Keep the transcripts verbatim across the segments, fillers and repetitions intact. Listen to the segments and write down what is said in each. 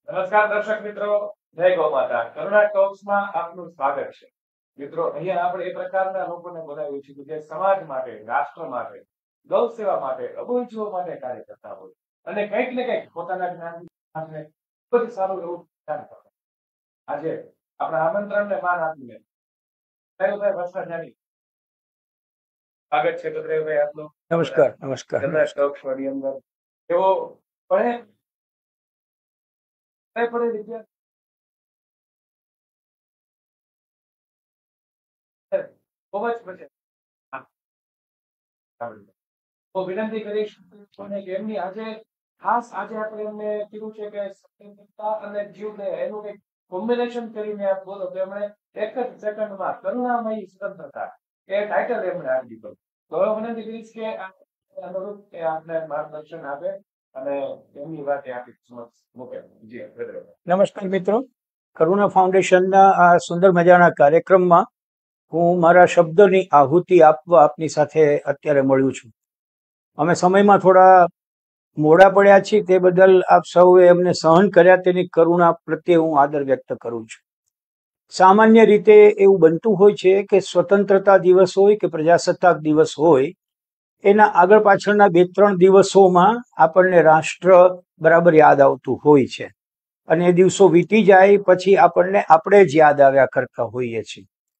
નમસ્કાર દર્શક મિત્રો, જય ગૌ માતા. કરુણા ટોક્સમાં આપનું સ્વાગત છે. મિત્રો, અહીંયા આપણે એ પ્રકારના લોકોને બોલાવીએ છીએ કે જે સમાજ માટે, રાષ્ટ્ર માટે, ગૌ સેવા માટે, અબોલ માટે કાર્ય કરતા હોય અને કંઈક ને કંઈક પોતાના જ્ઞાનને ખૂબ જ સારું એવું જ્ઞાન કરે. આજે આપણા આમંત્રણને માન આપીને કૃષ્ણભાઈ વસરાજાની સ્વાગત છે. કૃષ્ણભાઈ આપનું નમસ્કાર નમસ્કાર કરુણા ટોક્સની અંદર એવો પણ કઈ પડે વિદ્યાર્થી ખૂબ જ પછી હું વિનંતી કરીશ કે એમની આજે ખાસ આજે આપણે એમને કીધું છે કે સ્વતંત્રતા અને જીવને એનું કંઈક કોમ્બિનેશન કરીને આપ બોલો તો એમણે એક જ સેકન્ડમાં કરુણામયી સ્વતંત્રતા એ ટાઇટલ એમણે આપી દીધું. તો હવે વિનંતી કરીશ કે અનુરૂપ એ આપને માર્ગદર્શન આપે અને એમની વાત આપી સમક્ષ મૂકે. જી નમસ્કાર મિત્રો, કરુણા ફાઉન્ડેશનના આ સુંદર મજાના કાર્યક્રમમાં હું મારા શબ્દની આહુતિ આપવા આપની સાથે અત્યારે મળ્યું છું. અમે સમયમાં થોડા મોડા પડ્યા છીએ, તે બદલ આપ સૌએ એમને સહન કર્યા તેની કરુણા પ્રત્યે હું આદર વ્યક્ત કરું છું. સામાન્ય રીતે એવું બનતું હોય છે કે સ્વતંત્રતા દિવસ હોય કે પ્રજાસત્તાક દિવસ હોય, એના આગળ પાછળના બે ત્રણ દિવસોમાં આપણને રાષ્ટ્ર બરાબર યાદ આવતું હોય છે અને એ દિવસો વીતી જાય પછી આપણને આપણે જ યાદ આવ્યા કરતા હોઈએ છીએ.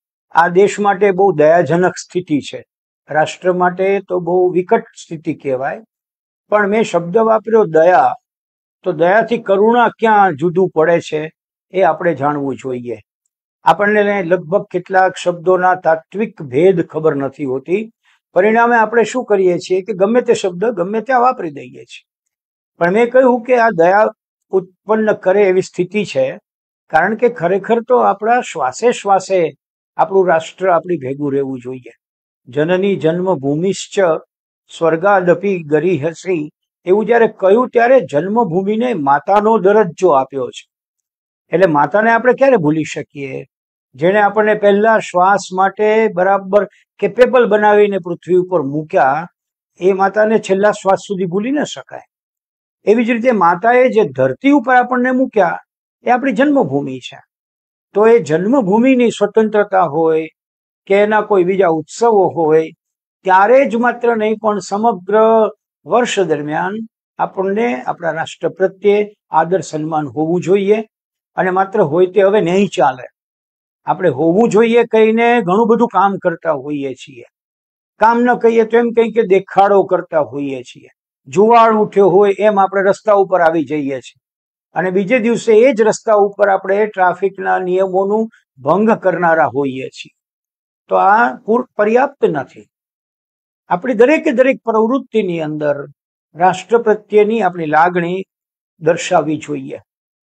આ દેશ માટે બહુ દયાજનક સ્થિતિ છે, રાષ્ટ્ર માટે તો બહુ વિકટ સ્થિતિ કહેવાય. પણ મેં શબ્દ વાપર્યો દયા, તો દયાથી કરુણા ક્યાં જુદું પડે છે એ આપણે જાણવું જોઈએ. આપણને લગભગ કેટલાક શબ્દોના તાત્વિક ભેદ ખબર નથી હોતી. પરિણામે આપણે શું કરીએ છીએ કે ગમે તે શબ્દ ગમે ત્યાં વાપરી દઈએ છીએ. પણ મેં કહ્યું કે આ દયા ઉત્પન્ન કરે એવી સ્થિતિ છે, કારણ કે ખરેખર તો આપણા શ્વાસે શ્વાસે આપણું રાષ્ટ્ર આપણી ભેગું રહેવું જોઈએ. જનની જન્મભૂમિશ્ચ સ્વર્ગાદપી ગરીહસી એવું જ્યારે કહ્યું ત્યારે જન્મભૂમિને માતાનો દરજ્જો આપ્યો છે. એટલે માતાને આપણે ક્યારે ભૂલી શકીએ? જેણે આપણને પહેલા શ્વાસ માટે બરાબર કેપેબલ બનાવીને પૃથ્વી ઉપર મૂક્યા, એ માતાને છેલ્લા શ્વાસ સુધી ભૂલી ન શકાય. એવી જ રીતે માતાએ જે ધરતી ઉપર આપણને મૂક્યા એ આપણી જન્મભૂમિ છે. તો એ જન્મભૂમિની સ્વતંત્રતા હોય કે એના કોઈ બીજા ઉત્સવો હોય, ત્યારે જ માત્ર નહીં પણ સમગ્ર વર્ષ દરમિયાન આપણને આપણા રાષ્ટ્ર પ્રત્યે આદર સન્માન હોવું જોઈએ. અને માત્ર હોય તે હવે નહીં ચાલે. આપણે હોવું જોઈએ કહીને ઘણું બધું કામ કરતા હોઈએ છીએ. કામ ન કહીએ તો એમ કંઈ કે દેખાડો કરતા હોઈએ છીએ. જુવાળ ઉઠ્યો હોય એમ આપણે રસ્તા ઉપર આવી જઈએ છીએ અને બીજે દિવસે એ જ રસ્તા ઉપર આપણે ટ્રાફિકના નિયમોનું ભંગ કરનારા હોઈએ છીએ. તો આ પૂર પર્યાપ્ત નથી. આપણી દરેકે દરેક પ્રવૃત્તિની અંદર રાષ્ટ્ર પ્રત્યેની આપણી લાગણી દર્શાવવી જોઈએ.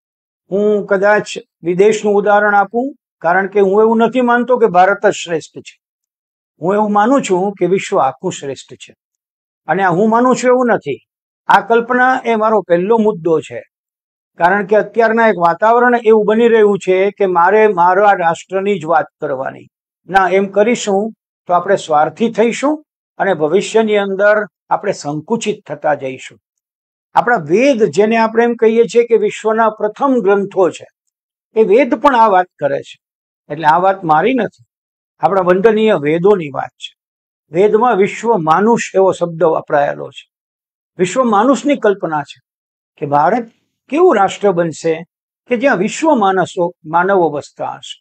હું કદાચ વિદેશનું ઉદાહરણ આપું, કારણ કે હું એવું નથી માનતો કે ભારત જ શ્રેષ્ઠ છે. હું એવું માનું છું કે વિશ્વ આખું શ્રેષ્ઠ છે. અને હું માનું છું એવું નથી, આ કલ્પના એ મારો પહેલો મુદ્દો છે. કારણ કે અત્યારના એક વાતાવરણ એવું બની રહ્યું છે કે મારે મારા રાષ્ટ્રની જ વાત કરવાની. ના, એમ કરીશું તો આપણે સ્વાર્થી થઈશું અને ભવિષ્યની અંદર આપણે સંકુચિત થતા જઈશું. આપણા વેદ, જેને આપણે એમ કહીએ છીએ કે વિશ્વના પ્રથમ ગ્રંથો છે, એ વેદ પણ આ વાત કરે છે. એટલે આ વાત મારી નથી, આપણા વંદનીય વેદોની વાત છે. વેદમાં વિશ્વ માનુષ એવો શબ્દ વપરાયેલો છે. વિશ્વ માનુષની કલ્પના છે કે ભારત કેવું રાષ્ટ્ર બનશે કે જ્યાં વિશ્વ માનસો માનવો વસતા હશે.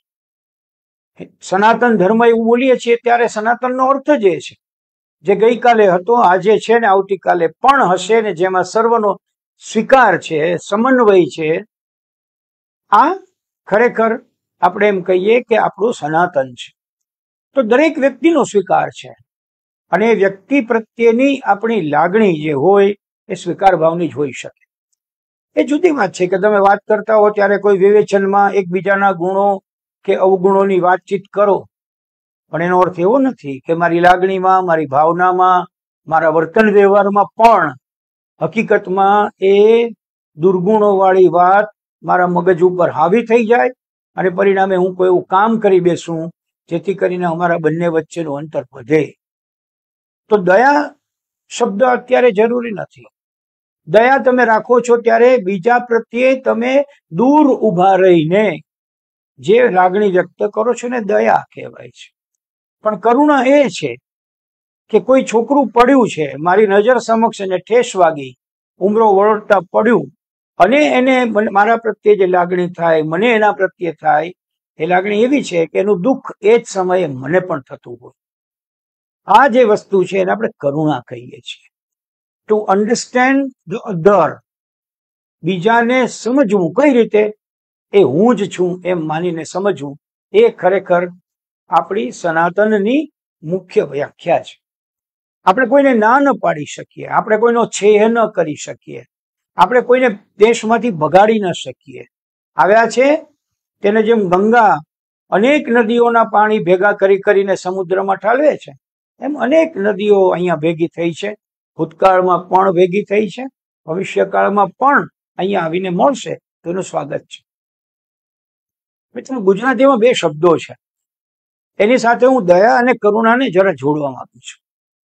સનાતન ધર્મ એવું બોલીએ છીએ ત્યારે સનાતનનો અર્થ જ એ છે, જે ગઈકાલે હતો, આજે છે ને આવતીકાલે પણ હશે, ને જેમાં સર્વનો સ્વીકાર છે, સમન્વય છે. આ ખરેખર આપણે એમ કહીએ કે આપણું સનાતન છે. તો દરેક વ્યક્તિનો સ્વીકાર છે અને એ વ્યક્તિ પ્રત્યેની આપણી લાગણી જે હોય એ સ્વીકાર ભાવની જ હોઈ શકે. એ જુદી વાત છે કે તમે વાત કરતા હો ત્યારે કોઈ વિવેચનમાં એકબીજાના ગુણો કે અવગુણોની વાતચીત કરો, પણ એનો અર્થ એવો નથી કે મારી લાગણીમાં, મારી ભાવનામાં, મારા વર્તન વ્યવહારમાં પણ હકીકતમાં એ દુર્ગુણોવાળી વાત મારા મગજ ઉપર હાવી થઈ જાય અને પરિણામે હું કોઈ એવું કામ કરી બેસું જેથી કરીને અમારા બંને વચ્ચેનું અંતર વધે. તો દયા શબ્દ અત્યારે જરૂરી નથી. દયા તમે રાખો છો ત્યારે બીજા પ્રત્યે તમે દૂર ઉભા રહીને જે લાગણી વ્યક્ત કરો છો ને દયા કહેવાય છે. પણ કરુણા એ છે કે કોઈ છોકરું પડ્યું છે, મારી નજર સમક્ષ એને ઠેસ વાગી, ઉમરો વળતા પડ્યું, અને એને મારા પ્રત્યે જે લાગણી થાય, મને એના પ્રત્યે થાય, એ લાગણી એવી છે કે એનું દુઃખ એ જ સમયે મને પણ થતું હોય. આ જે વસ્તુ છે એને આપણે કરુણા કહીએ છીએ. ટુ અન્ડરસ્ટેન્ડ ધ અધર, બીજાને સમજવું કઈ રીતે, એ હું જ છું એમ માનીને સમજવું, એ ખરેખર આપણી સનાતનની મુખ્ય વ્યાખ્યા છે. આપણે કોઈને ના ન પાડી શકીએ, આપણે કોઈનો છેહ ન કરી શકીએ, આપણે કોઈને દેશમાંથી ભગાડી ન શકીએ. આવ્યા છે તેને જેમ ગંગા અનેક નદીઓના પાણી ભેગા કરી કરીને સમુદ્રમાં ઠાલવે છે, એમ અનેક નદીઓ અહીંયા ભેગી થઈ છે. ભૂતકાળમાં પણ ભેગી થઈ છે, ભવિષ્યકાળમાં પણ અહીંયા આવીને મળશે, તેનું સ્વાગત છે. મિત્રો, ગુજરાતીમાં બે શબ્દો છે, એની સાથે હું દયા અને કરુણાને જરા જોડવા માંગુ છું.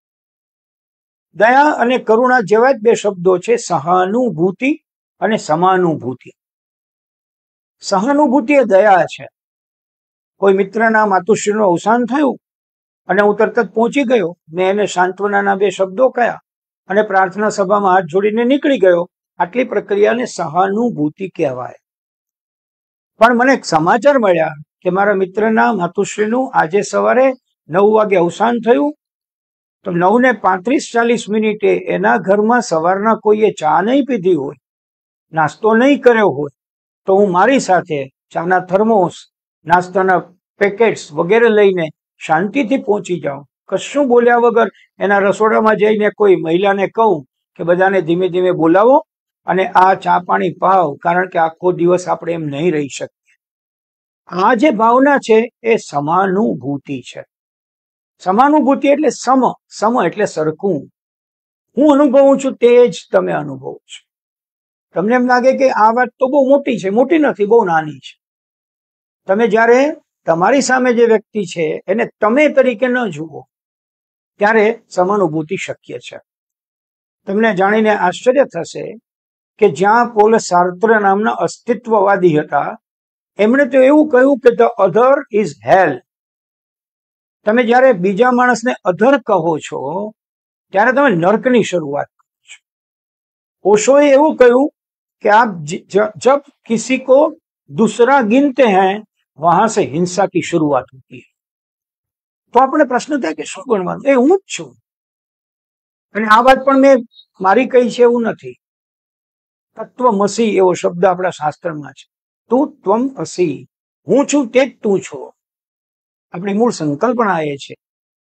દયા અને કરુણા જેવા જ બે શબ્દો છે, સહાનુભૂતિ અને સમાનુભૂતિ. સહાનુભૂતિ એ દયા છે. કોઈ મિત્રના માતુશ્રીનું અવસાન થયું અને હું તરત જ પહોંચી ગયો, મેં એને સાંત્વનાના બે શબ્દો કહ્યા અને પ્રાર્થના સભામાં હાથ જોડીને નીકળી ગયો. આટલી પ્રક્રિયાને સહાનુભૂતિ કહેવાય. પણ મને સમાચાર મળ્યા કે મારા મિત્રના માતુશ્રીનું આજે સવારે નવ વાગે અવસાન થયું, તો નવ ને પાંત્રીસ ચાલીસ મિનિટે એના ઘરમાં સવારના કોઈએ ચા નહીં પીધી હોય, નાસ્તો નહીં કર્યો હોય, તો હું મારી સાથે ચાના થર્મોસ, નાસ્તાના પેકેટ્સ વગેરે લઈને શાંતિથી પહોંચી જાઉં, કશું બોલ્યા વગર એના રસોડામાં જઈને કોઈ મહિલાને કહું કે બધાને ધીમે ધીમે બોલાવો અને આ ચા પાણી પાવ, કારણ કે આખો દિવસ આપણે એમ નહીં રહી શકીએ. આ જે ભાવના છે એ સમાનુભૂતિ છે. સમાનુભૂતિ એટલે સમ, સમ એટલે સરખું. હું અનુભવું છું તે જ તમે અનુભવો છો. તમને એમ લાગે કે આ વાત તો બહુ મોટી છે, મોટી નથી, બહુ નાની છે. તમે જ્યારે તમારી સામે જે વ્યક્તિ છે એને તમે તરીકે ન જુઓ, ત્યારે સમાનુભૂતિ શક્ય છે. તમને જાણીને આશ્ચર્ય થશે કે જ્યાં પોલ સાર્ત્ર નામના અસ્તિત્વવાદી હતા, એમણે તો એવું કહ્યું કે ધ અધર ઇઝ હેલ. તમે જ્યારે બીજા માણસને અધર કહો છો ત્યારે તમે નર્કની શરૂઆત કરો છો. ઓશોએ એવું કહ્યું કે આપ જબ કિસી કો दूसरा गिनते हैं वहां से हिंसा की शुरुआत होती है. તો આપણે પ્રશ્ન થાય કે શું ગણવાનું, એ હું જ છું. અને આ વાત પણ મેં મારી કહી છે એવું નથી. તત્વમસી એવો શબ્દ આપણા શાસ્ત્રમાં છે. તું ત્વમ અસી, હું છું તે જ તું છો. આપણી મૂળ સંકલ્પના એ છે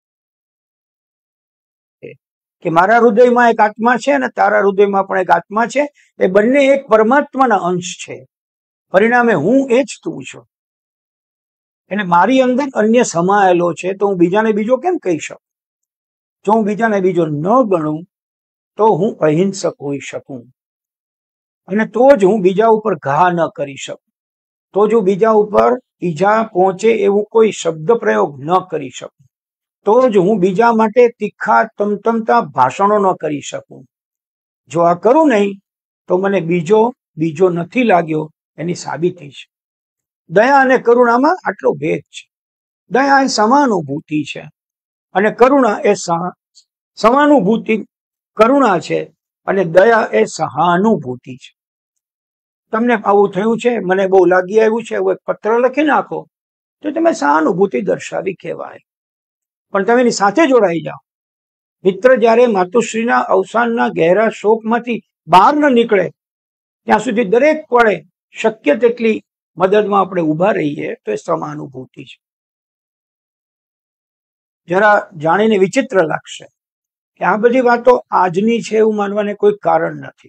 કે મારા હૃદયમાં એક આત્મા છે અને તારા હૃદયમાં પણ એક આત્મા છે. એ બંને એક પરમાત્માના અંશ છે. પરિણામે હું એ જ તું છું. એટલે મારી અંદર અન્ય સમાયેલો છે, તો હું બીજાને બીજો કેમ કહી શકું? જો હું બીજાને બીજો ન ગણું તો હું અહિંસક હોઈ શકું, અને તો જ હું બીજા ઉપર ઘા ન કરી શકું, તો જ હું બીજા ઉપર ઈજા પહોંચે એવું કોઈ શબ્દ પ્રયોગ ન કરી શકું, તો જ હું બીજા માટે તીખા તમતમતા ભાષણો ન કરી શકું. જો આ કરું નહીં તો મને બીજો બીજો નથી લાગ્યો એની સાબિતી છે. દયા અને કરુણામાં આટલો ભેદ છે. દયા એ સમાનુભૂતિ છે અને કરુણા એ સમાનુભૂતિ કરુણા છે અને દયા એ સહાનુભૂતિ છે. તમને આવું થયું છે, મને બહુ લાગી આવ્યું છે, એવું એક પત્ર લખી નાખો તો તમે સહાનુભૂતિ દર્શાવી કહેવાય. પણ તમે એની સાથે જોડાઈ જાઓ. મિત્ર જ્યારે માતુશ્રીના અવસાનના ગહેરા શોકમાંથી બહાર ન નીકળે ત્યાં સુધી દરેક પળે શક્ય તેટલી મદદમાં આપણે ઊભા રહીએ તો એ સમાનુભૂતિ છે. જરા જાણીને વિચિત્ર લાગશે કે આ બધી વાતો આજની છે એવું માનવાને કોઈ કારણ નથી.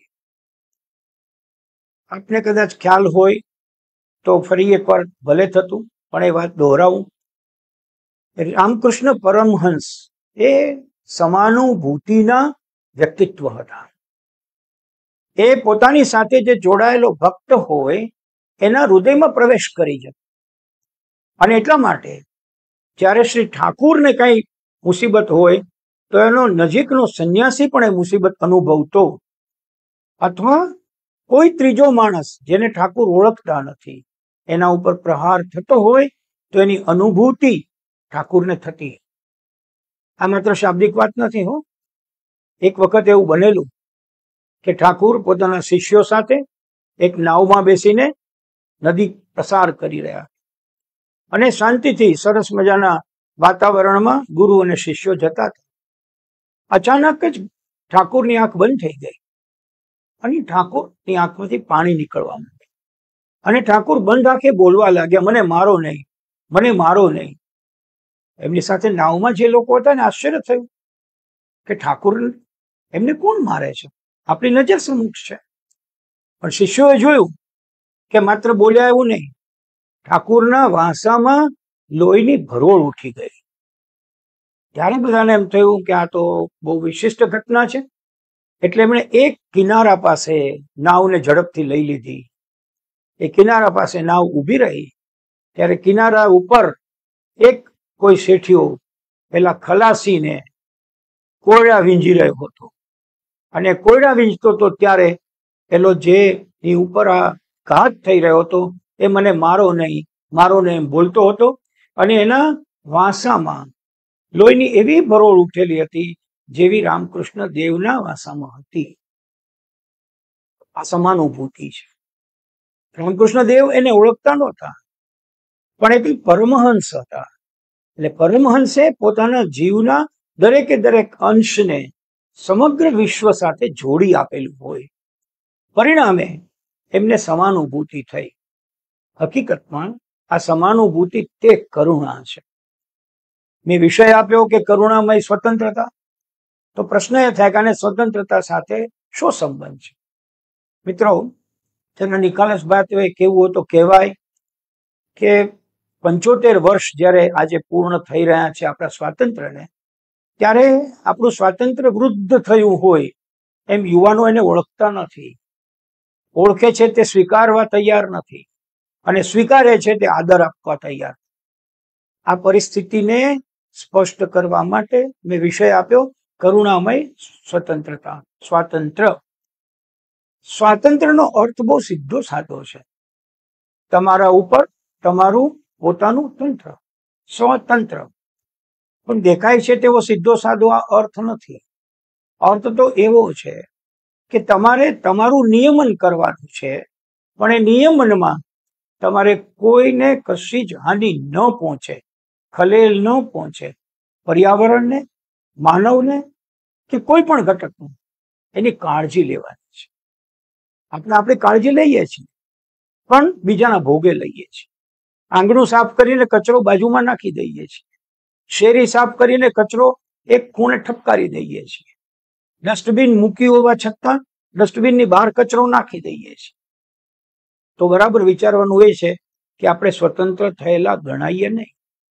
આપને કદાચ ખ્યાલ હોય તો ફરી એકવાર ભલે થતું, પણ એ વાત દોહરાવું. રામકૃષ્ણ પરમહંસ એ સમાનુભૂતિના વ્યક્તિત્વ હતા. એ પોતાની સાથે જે જોડાયેલો ભક્ત હોય એના હૃદયમાં પ્રવેશ કરી જતો. અને એટલા માટે જ્યારે શ્રી ઠાકુરને કઈ મુસીબત હોય તો એનો નજીકનો સંન્યાસી પણ એ મુસીબત અનુભવતો. અથવા કોઈ ત્રીજો માણસ જેને ઠાકુર ઓળખતા નથી એના ઉપર પ્રહાર થતો હોય તો એની અનુભૂતિ ઠાકુરને થતી. આ માત્ર શાબ્દિક વાત નથી. હો, એક વખત એવું બનેલું કે ઠાકુર પોતાના શિષ્યો સાથે એક નાવમાં બેસીને નદી પસાર કરી રહ્યા અને શાંતિથી સરસ મજાના વાતાવરણમાં ગુરુ અને શિષ્યો જતા હતા. અચાનક જ ઠાકુરની આંખ બંધ થઈ ગઈ અને ઠાકુરની આંખમાંથી પાણી નીકળવા માંડ્યું અને ઠાકુર બંધ આંખે બોલવા લાગ્યા, મને મારો નહીં, મને મારો નહીં. એમની સાથે નાવમાં જે લોકો હતા ને આશ્ચર્ય થયું કે ઠાકુર એમને કોણ મારે છે, આપણી નજર સમક્ષ છે. પણ શિષ્યોએ જોયું કે માત્ર બોલ્યા એવું નહીં, ઠાકુરના વાંસામાં લોહીની ભરોળ ઉઠી ગઈ. ત્યારે બધાને એમ થયું કે આ તો બહુ વિશિષ્ટ ઘટના છે. એટલે એમણે એક કિનારા પાસે નાવને ઝડપથી લઈ લીધી. એ કિનારા પાસે નાવ ઊભી રહી ત્યારે કિનારા ઉપર એક કોઈ શેઠિયો પેલા ખલાસીને કોયડા વીંજી રહ્યો હતો અને કોયડા વીંજતો હતો ત્યારે પેલો જે ની ઉપર આ ઘાત થઈ રહ્યો હતો એ મને મારો નહીં, મારો નહીં એમ બોલતો હતો અને એના વાંસામાં લોહીની એવી ભરોળ ઉઠેલી હતી જેવી રામકૃષ્ણ દેવના વાંસામાં હતી. આ સમાનુભૂતિ છે. રામકૃષ્ણ દેવ એને ઓળખતા નહોતા પણ એ કઈ પરમહંસ હતા. એટલે પરમહંસે પોતાના જીવના દરેકે દરેક અંશને સમગ્ર વિશ્વ સાથે જોડી આપેલું હોય. પરિણામે એમને સમાનુભૂતિ થઈ. હકીકતમાં આ સમાનુભૂતિ તે કરુણા છે. મેં વિષય આપ્યો કે કરુણામય સ્વતંત્રતા. તો પ્રશ્ન એ થાય કે આને સ્વતંત્રતા સાથે શું સંબંધ છે? મિત્રો, તેના નિખાલસ વાત એ કેવું તો કહેવાય કે પંચોતેર વર્ષ જ્યારે આજે પૂર્ણ થઈ રહ્યા છે આપણા સ્વાતંત્ર્યને, ત્યારે આપણું સ્વાતંત્ર્ય વૃદ્ધ થયું હોય એમ યુવાનો એને ઓળખતા નથી. ઓળખે છે તે સ્વીકારવા તૈયાર નથી અને સ્વીકારે છે તે આદર આપવા તૈયાર. આ પરિસ્થિતિને સ્પષ્ટ કરવા માટે મેં વિષય આપ્યો કરુણામય સ્વતંત્રતા, સ્વાતંત્ર્ય. સ્વાતંત્ર્યનો અર્થ બહુ સીધો સાધો છે. તમારા ઉપર તમારું પોતાનું તંત્ર, સ્વતંત્ર. પણ દેખાય છે તેવો સીધો સાધો આ અર્થ નથી. અર્થ તો એવો છે કે તમારે તમારું નિયમન કરવાનું છે, પણ એ નિયમનમાં તમારે કોઈને કશી જ હાનિ ન પહોંચે, ખલેલ ન પહોંચે. પર્યાવરણને, માનવને કે કોઈ પણ ઘટકને એની કાળજી લેવાની છે. આપણે આપણી કાળજી લઈએ છીએ પણ બીજાના ભોગે લઈએ છીએ. આંગણું સાફ કરીને કચરો બાજુમાં નાખી દઈએ છીએ. શેરી સાફ કરીને કચરો એક ખૂણે ઠપકારી દઈએ છીએ. ડસ્ટબિન મૂકી હોવા છતાં ડસ્ટબિનની બહાર કચરો નાખી દઈએ છીએ. તો બરાબર વિચારવાનું એ છે કે આપણે સ્વતંત્ર થયેલા ગણાઈએ નહીં.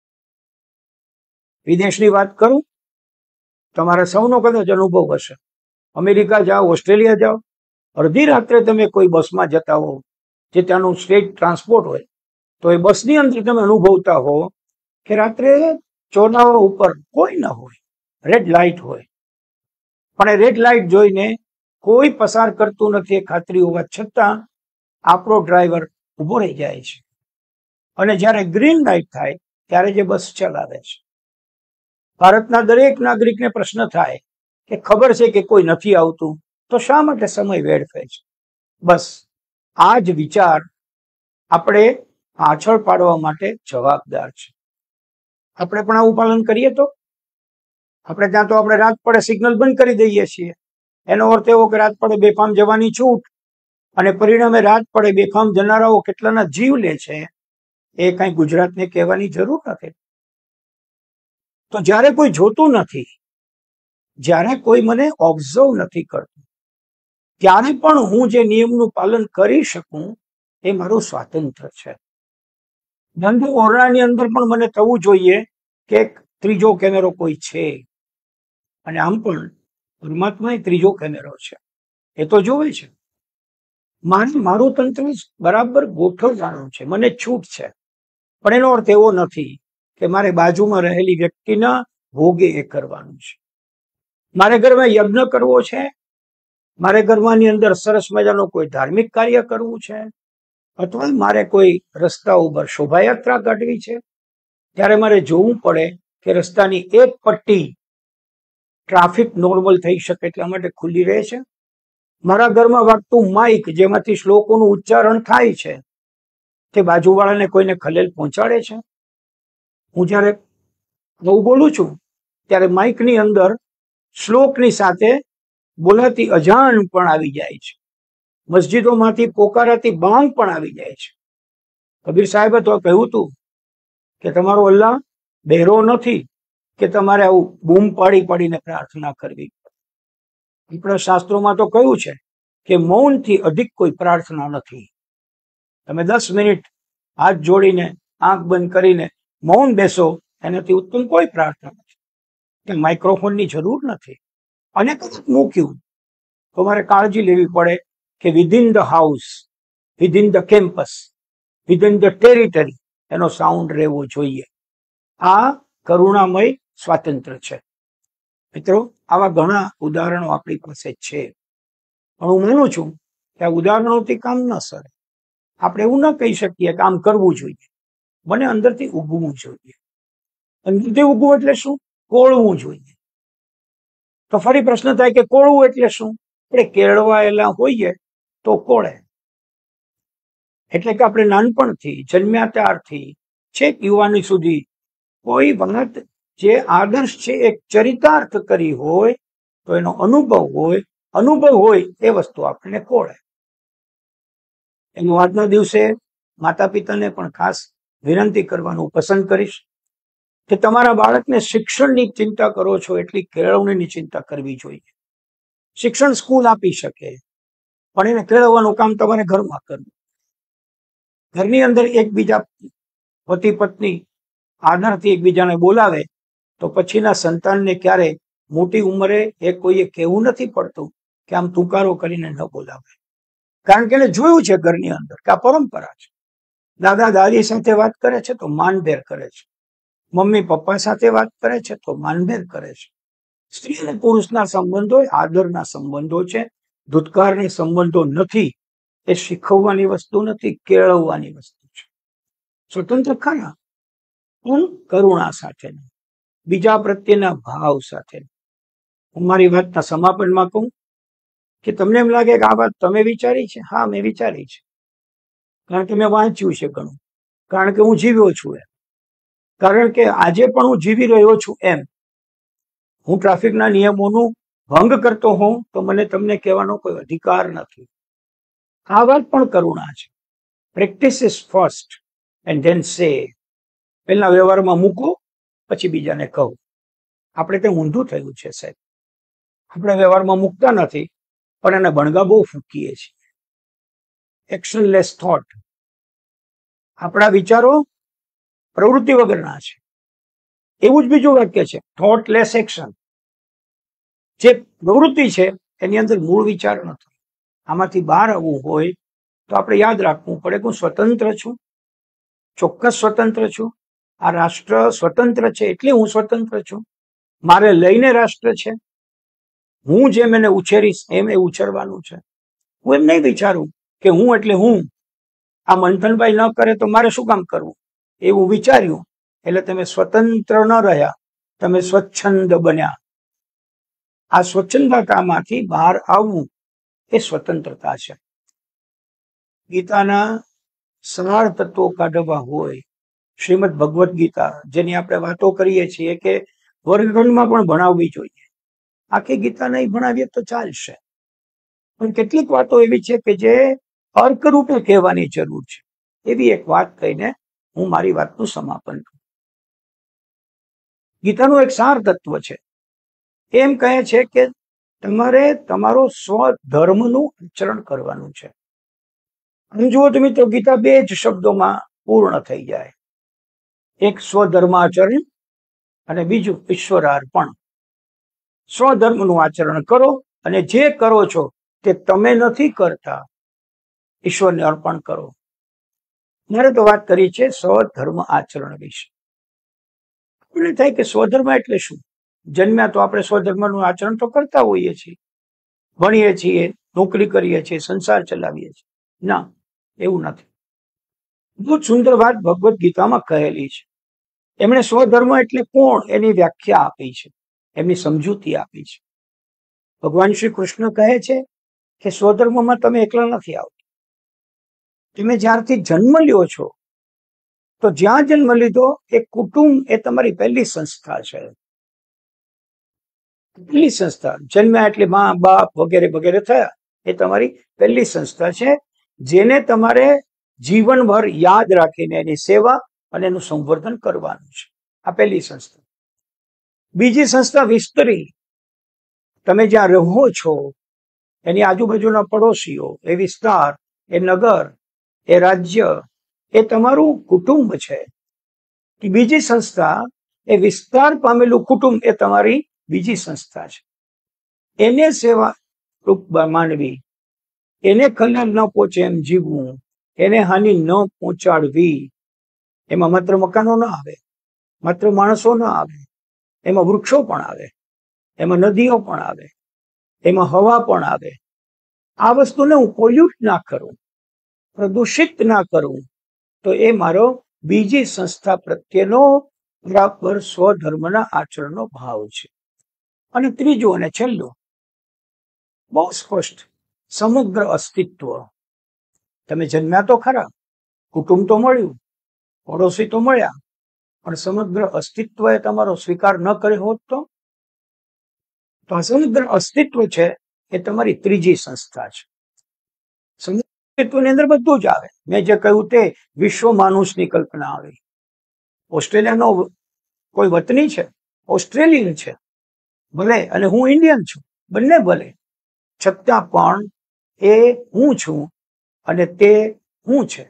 વિદેશની વાત કરું, તમારા સૌનો કદાચ અનુભવ હશે. અમેરિકા જાઓ, ઓસ્ટ્રેલિયા જાઓ, અડધી રાત્રે તમે કોઈ બસમાં જતા હો જે ત્યાંનું સ્ટેટ ટ્રાન્સપોર્ટ હોય, તો એ બસની અંદર તમે અનુભવતા હો કે રાત્રે ચોરાવા ઉપર કોઈ ન હોય, રેડ લાઇટ હોય, પણ એ રેડ લાઇટ જોઈને કોઈ પસાર કરતું નથી એ ખાતરી હોવા છતાં આપણો ડ્રાઈવર ઊભો રહી જાય છે અને જ્યારે ગ્રીન લાઇટ થાય ત્યારે જે બસ ચલાવે છે. ભારતના દરેક નાગરિકને પ્રશ્ન થાય કે ખબર છે કે કોઈ નથી આવતું તો શા માટે સમય વેડફે છે? બસ આ જ વિચાર આપણે પાછળ પાડવા માટે જવાબદાર છે. આપણે પણ આવું પાલન કરીએ તો આપણે ત્યાં તો આપણે રાત પડે સિગ્નલ બંધ કરી દઈએ છીએ. એનો અર્થ એવો કે રાત પડે બેફામ જવાની છૂટ, અને પરિણામે રાત પડે બેફામ જનારાઓ કેટલાના જીવ લે છે એ કઈ ગુજરાતને કહેવાની જરૂર નથી. તો જ્યારે કોઈ જોતું નથી, જ્યારે કોઈ મને ઓબ્ઝર્વ નથી કરતું, ત્યારે પણ હું જે નિયમનું પાલન કરી શકું એ મારું સ્વાતંત્ર્ય છે. ધંધો ઓરડાની અંદર પણ મને થવું જોઈએ કે ત્રીજો કેમેરો કોઈ છે, અને આમ પણ પરમાત્મા ત્રીજો કેમેરો છે, એ તો જોવે છે. મારે મારું તંત્ર બરાબર ગોઠવવાનું છે, મને છૂટ છે. પણ એનો અર્થ એવો નથી કે મારે બાજુમાં રહેલી વ્યક્તિના ભોગે એ કરવાનું છે. મારે ઘરમાં યજ્ઞ કરવો છે મારે ઘરની અંદર સરસ મજાનો કોઈ ધાર્મિક કાર્ય કરવું છે, અથવા મારે કોઈ રસ્તા ઉપર શોભાયાત્રા કાઢવી છે, ત્યારે મારે જોવું પડે કે રસ્તાની એક પટ્ટી ટ્રાફિક નોર્મલ થઈ શકે એટલા માટે ખુલ્લી રહે છે. મારા ઘરમાં વાગતું માઇક જેમાંથી શ્લોકોનું ઉચ્ચારણ થાય છે તે બાજુવાળાને કોઈને ખલેલ પહોંચાડે છે. હું જ્યારે હું બોલું છું ત્યારે માઇકની અંદર શ્લોકની સાથે બોલાતી અજાણ પણ આવી જાય છે. મસ્જિદોમાંથી પોકારાતી બાંગ પણ આવી જાય છે. કબીર સાહેબે તો કહ્યું હતું કે તમારો અલ્લાહ બહેરો નથી કે તમારે આવું બૂમ પાડી પાડીને પ્રાર્થના કરવી. આપણા શાસ્ત્રોમાં તો કહ્યું છે કે મૌનથી અધિક કોઈ પ્રાર્થના નથી. તમે દસ મિનિટ હાથ જોડીને આંખ બંધ કરીને મૌન બેસો, એનાથી ઉત્તમ કોઈ પ્રાર્થના નથી. કે માઇક્રોફોનની જરૂર નથી. અને કદાચ મૂક્યું તો મારે કાળજી લેવી પડે કે within the house, within the campus, within the territory એનો સાઉન્ડ રહેવો જોઈએ. આ કરુણામય સ્વાતંત્ર્ય છે. મિત્રો, આવા ઘણા ઉદાહરણો આપણી પાસે છે, પણ હું માનું છું કે આ ઉદાહરણોથી કામ ન સરે. આપણે એવું ન કહી શકીએ કે આમ કરવું જોઈએ. મને અંદરથી ઉગવું જોઈએ. અંદરથી ઉગવું એટલે શું? કોળવું જોઈએ. તો ફરી પ્રશ્ન થાય કે કોળવું એટલે શું? આપણે કેળવાયેલા હોઈએ તો કોળે. એટલે કે આપણે નાનપણથી જન્મ્યા ત્યારથી છેક યુવાની સુધી કોઈ વાત જે આદર્શ છે એક ચરિતાર્થ કરી હોય તો એનો અનુભવ હોય, અનુભવ હોય એ વસ્તુ આપણને કોળે. એનું આજના દિવસે માતા પિતાને પણ ખાસ વિનંતી કરવાનું પસંદ કરીશ કે તમારા બાળકને શિક્ષણની ચિંતા કરો છો એટલી કેળવણીની ચિંતા કરવી જોઈએ. શિક્ષણ સ્કૂલ આપી શકે, પણ એને કેળવવાનું કામ તમારે ઘરમાં કરવું. ઘરની અંદર એકબીજા પતિ પત્ની આદરથી એકબીજાને બોલાવે તો પછીના સંતાનને ક્યારે મોટી ઉંમરે એ કોઈએ કહેવું નથી પડતું કે આમ તુકારો કરીને ન બોલાવે. કારણ કે એને જોયું છે ઘરની અંદર કે આ પરંપરા છે. દાદા દાદી સાથે વાત કરે છે તો માનભેર કરે છે, મમ્મી પપ્પા સાથે વાત કરે છે તો માનભેર કરે છે. સ્ત્રી અને પુરુષના સંબંધો આદરના સંબંધો છે, ધૂતકારની સંબંધો નથી. એ શીખવવાની વસ્તુ નથી, કેળવવાની વસ્તુ છે. સ્વતંત્ર ખરા, પણ કરુણા સાથે, બીજા પ્રત્યેના ભાવ સાથે. હું મારી વાતના સમાપનમાં કહું કે તમને એમ લાગે કે આ વાત તમે વિચારી છે? હા, મેં વિચારી છે. કારણ કે મેં વાંચ્યું છે ઘણું, કારણ કે હું જીવ્યો છું એમ, કારણ કે આજે પણ હું જીવી રહ્યો છું એમ. હું ટ્રાફિકના નિયમોનું ભંગ કરતો હોઉં તો મને તમને કહેવાનો કોઈ અધિકાર નથી. આ વાત પણ કરુણા છે. Practice is first and then say. પહેલા વ્યવહારમાં મૂકો, પછી બીજાને કહો. આપણે તે ઊંધું થયું છે સાહેબ. આપણે વ્યવહારમાં મૂકતા નથી, પણ એને બણગા બહુ ફૂંકીએ છીએ. Actionless thought. આપણા વિચારો પ્રવૃત્તિ વગરના છે. એવું જ બીજું વાક્ય છે, થોટ લેસ એક્શન. જે પ્રવૃત્તિ છે એની અંદર મૂળ વિચાર નથી. આમાંથી બહાર આવવું હોય તો આપણે યાદ રાખવું પડે કે હું સ્વતંત્ર છું, ચોક્કસ સ્વતંત્ર છું. આ રાષ્ટ્ર સ્વતંત્ર છે એટલે હું સ્વતંત્ર છું. મારે લઈને રાષ્ટ્ર છે. હું જેમ એને ઉછેરીશ એમ એ ઉછેરવાનું છે. હું એમ નહીં વિચારું કે હું એટલે હું. આ મંથનભાઈ ન કરે તો મારે શું કામ કરવું, એવું વિચાર્યું એટલે તમે સ્વતંત્ર ન રહ્યા, તમે સ્વચ્છંદ બન્યા. આ સ્વચ્છંદતામાંથી બહાર આવવું એ સ્વતંત્રતા છે. ગીતાના સાર તત્વો કાઢવા હોય, શ્રીમદ ભગવદ્ ગીતા જેની આપણે વાતો કરીએ છીએ કે વર્ગખંડમાં પણ ભણાવવી જોઈએ. આખી ગીતા નહીં ભણાવીએ તો ચાલશે, પણ કેટલીક વાતો એવી છે કે જે અર્કરૂપે કહેવાની જરૂર છે. એવી એક વાત કહીને હું મારી વાતનું સમાપન કરું. ગીતાનું એક સાર તત્વ છે. એમ કહે છે કે તમારે તમારો સ્વધર્મનું આચરણ કરવાનું છે. આમ જુઓ તો મિત્રો, ગીતા બે જ શબ્દોમાં પૂર્ણ થઈ જાય. એક સ્વધર્માચરણ અને બીજું ઈશ્વરાર્પણ. સ્વધર્મનું આચરણ કરો અને જે કરો છો તે તમે નથી કરતા, ઈશ્વરને અર્પણ કરો. મારે તો વાત કરી છે સ્વધર્મ આચરણ વિશે. આપણે થાય કે સ્વધર્મ એટલે શું? જન્મ્યા તો આપણે સ્વધર્મનું આચરણ તો કરતા હોઈએ છીએ, ભણીએ છીએ, નોકરી કરીએ છીએ, સંસાર ચલાવીએ છીએ. ના, એવું નથી. બહુ સુંદર વાત ભગવદ્ ગીતામાં કહેલી છે. એમણે સ્વધર્મ એટલે કોણ એની વ્યાખ્યા આપી છે, એમની સમજૂતી આપી છે. ભગવાન શ્રી કૃષ્ણ કહે છે કે સ્વધર્મમાં તમે એકલા નથી આવતા. તમે જ્યારથી જન્મ લ્યો છો તો જ્યાં જન્મ લીધો એ કુટુંબ એ તમારી પહેલી સંસ્થા છે. પહેલી સંસ્થા જન્મ્યા એટલે મા બાપ વગેરે વગેરે થયા, એ તમારી પહેલી સંસ્થા છે, જેને તમારે જીવનભર યાદ રાખીને એની સેવા અને એનું સંવર્ધન કરવાનું છે. આ પહેલી સંસ્થા. બીજી સંસ્થા વિસ્તરી. તમે જ્યાં રહો છો એની આજુબાજુના પડોશીઓ, એ વિસ્તાર, એ નગર, એ રાજ્ય, એ તમારું કુટુંબ છે. બીજી સંસ્થા એ વિસ્તાર પામેલું કુટુંબ એ તમારી બીજી સંસ્થા છે. એને સેવા રૂપ માનવી, એને ખલેલ ન પહોંચે એમ જીવવું, એને હાનિ ન પહોંચાડવી. એમાં માત્ર મકાનો ન આવે, માત્ર માણસો ન આવે, એમાં વૃક્ષો પણ આવે, એમાં નદીઓ પણ આવે, એમાં હવા પણ આવે. આ વસ્તુને હું પોલ્યુટ ના કરું, પ્રદૂષિત ના કરું, તો એ મારો બીજી સંસ્થા પ્રત્યેનો બરાબર સ્વધર્મના આચરણનો ભાવ છે. અને ત્રીજું અને છેલ્લું, બહુ સ્પષ્ટ, સમગ્ર અસ્તિત્વ. તમે જન્મ્યા તો ખરા, કુટુંબ તો મળ્યું, પડોશી તો મળ્યા, પણ સમગ્ર અસ્તિત્વ એ તમારો સ્વીકાર ન કર્યો હોત તો આ સમગ્ર અસ્તિત્વ છે એ તમારી ત્રીજી સંસ્થા છે. અસ્તિત્વની અંદર બધું જ આવે. મેં જે કહ્યું તે વિશ્વ માનુષની કલ્પના આવી. ઓસ્ટ્રેલિયાનો કોઈ વતની છે, ઓસ્ટ્રેલિયન છે ભલે, અને હું ઇન્ડિયન છું, બંને ભલે, છતાં પણ એ હું છું અને તે હું છે.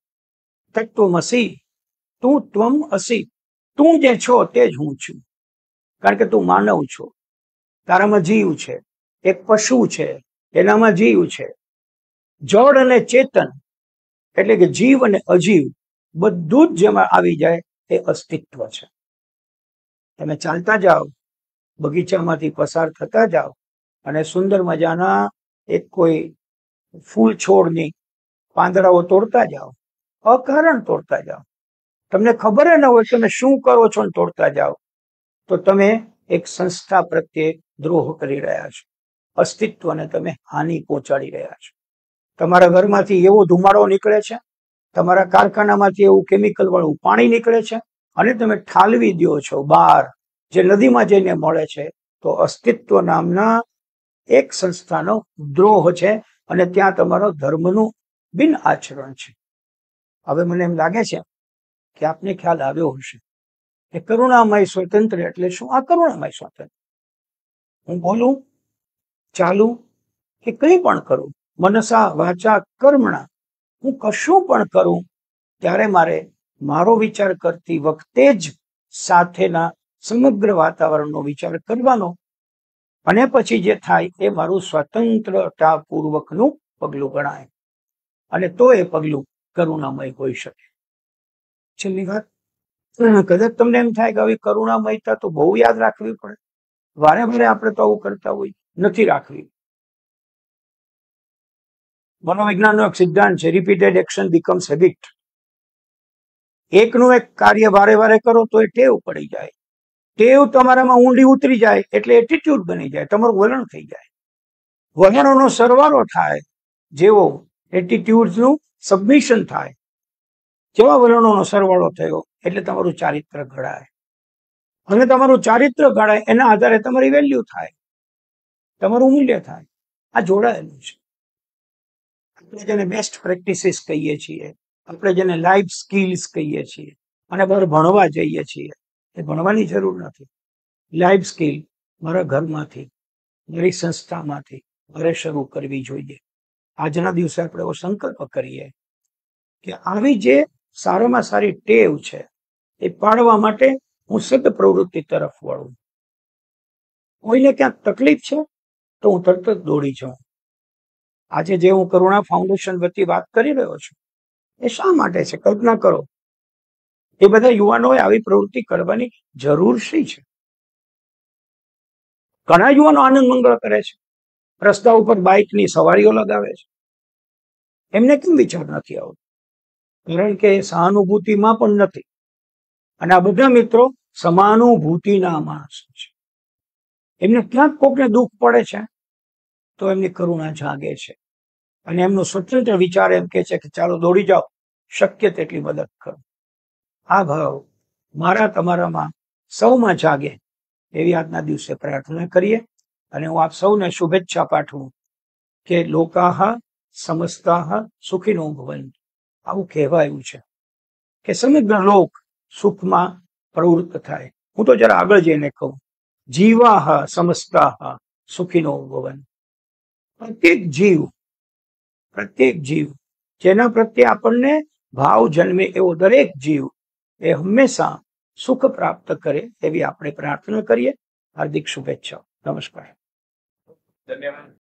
તત્વમસી, તું ત્વમ અસી. તું જે છો તે જ હું છું. કારણ કે તું માનવ છો, તારામાં જીવ છે, એક પશુ છે એનામાં જીવ છે. જળ અને ચેતન એટલે કે જીવ અને અજીવ બધું જ જેમાં આવી જાય એ અસ્તિત્વ છે. તમે ચાલતા જાઓ, બગીચામાંથી પસાર થતા જાઓ અને સુંદર મજાના એક કોઈ ફૂલ છોડની પાંદડાઓ તોડતા જાઓ, અકારણ તોડતા જાઓ, તમને ખબર ન હોય તમે શું કરો છો ને તોડતા જાઓ, તો તમે એક સંસ્થા પ્રત્યે દ્રોહ કરી રહ્યા છો. અસ્તિત્વને તમે હાનિ પહોંચાડી રહ્યા છો. તમારા ઘરમાંથી એવો ધુમાડો નીકળે છે, તમારા કારખાનામાંથી એવું કેમિકલ વાળું પાણી નીકળે છે અને તમે ઠાલવી દો છો બહાર, જે નદીમાં જઈને મળે છે. તો અસ્તિત્વ નામના એક સંસ્થાનો દ્રોહ છે અને ત્યાં તમારો ધર્મનું બિન આચરણ છે. હવે મને એમ લાગે છે કે આપને ખ્યાલ આવ્યો હશે કે કરુણામય સ્વતંત્ર એટલે શું. આ કરુણામય સ્વતંત્ર, હું બોલું, ચાલું કે કંઈ પણ કરું, મનસા વાચા કર્મણા, હું કશું પણ કરું ત્યારે મારે મારો વિચાર કરતી વખતે જ સાથેના સમગ્ર વાતાવરણનો વિચાર કરવાનો, અને પછી જે થાય એ મારું સ્વતંત્રતાપૂર્વકનું પગલું ગણાય, અને તો એ પગલું કરુણામય હોઈ શકે. છેલ્લી વાત, કદાચ તમને એમ થાય કે આવી કરુણામયતા તો બહુ યાદ રાખવી પડે, વારે વારે આપણે તો આવું કરતા હોય. નથી રાખવી. મનોવિજ્ઞાનનો એક સિદ્ધાંત છે, રિપીટેડ એક્શન બીકમ્સ હેબિટ. એકનું એક કાર્ય વારે વારે કરો તો એ ટેવ પડી જાય. ટેવ તમારામાં ઊંડી ઉતરી જાય એટલે એટીટ્યુડ બની જાય, તમારું વલણ થઈ જાય. વલણોનો સરવાળો થાય, જેવો એટીટ્યુડનું સબમિશન થાય, જેવા વલણોનો સરવાળો થયો એટલે તમારું ચારિત્ર ઘડાય, અને તમારું ચારિત્ર ઘડાય એના આધારે તમારી વેલ્યુ થાય, તમારું મૂલ્ય થાય. આ જોડાયેલું છે. આપણે જેને બેસ્ટ પ્રેક્ટિસીસ કહીએ છીએ, આપણે જેને લાઈફ સ્કિલ્સ કહીએ છીએ, અને બહાર ભણવા જઈએ છીએ, એ ભણવાની જરૂર નથી. લાઈફ સ્કિલ મારા ઘરમાંથી, મારી સંસ્થામાંથી મારે શરૂ કરવી જોઈએ. આજના દિવસે આપણે એવો સંકલ્પ કરીએ કે આવી જે સારામાં સારી ટેવ છે એ પાડવા માટે હું સદ પ્રવૃત્તિ તરફ વળું. કોઈને ક્યાંક તકલીફ છે તો હું તરત જ દોડી જાઉં. આજે જે હું કરુણા ફાઉન્ડેશન વતી વાત કરી રહ્યો છું એ શા માટે છે? કલ્પના કરો, એ બધા યુવાનોએ આવી પ્રવૃત્તિ કરવાની જરૂર શી છે? ઘણા યુવાનો આનંદ મંગળ કરે છે, રસ્તા ઉપર બાઇકની સવારીઓ લગાવે છે, એમને કેમ વિચાર નથી આવતો? કારણ કે સહાનુભૂતિમાં પણ નથી. અને આ બધા મિત્રો સમાનુભૂતિના માણસો છે. એમને ક્યાંક કોકને દુઃખ પડે છે તો એમની કરુણા જાગે છે અને એમનો સ્વતંત્ર વિચાર એમ કે છે કે ચાલો દોડી જાઓ, શક્ય તેટલી મદદ કરો. આ ભાવ મારા તમારામાં સૌમાં જાગે એવી આજના દિવસે પ્રાર્થના કરીએ. અને હું આપ સૌને શુભેચ્છા પાઠવું કે લોકાહ સમસ્તાહ સુખીનો ભવંતુ. આવું કહેવાયું છે કે સમગ્ર લોક સુખમાં પ્રવૃત્ત થાય. હું તો જરા આગળ જઈને કહું, જીવાહ સમસ્તાહ સુખીનો ભવંતુ. પ્રત્યેક જીવ પ્રત્યેક જીવ જેના પ્રત્યે આપણને ભાવ જન્મે એવો દરેક જીવ એ હંમેશા સુખ પ્રાપ્ત કરે એવી આપણે પ્રાર્થના કરીએ. હાર્દિક શુભેચ્છા. નમસ્કાર. ધન્યવાદ.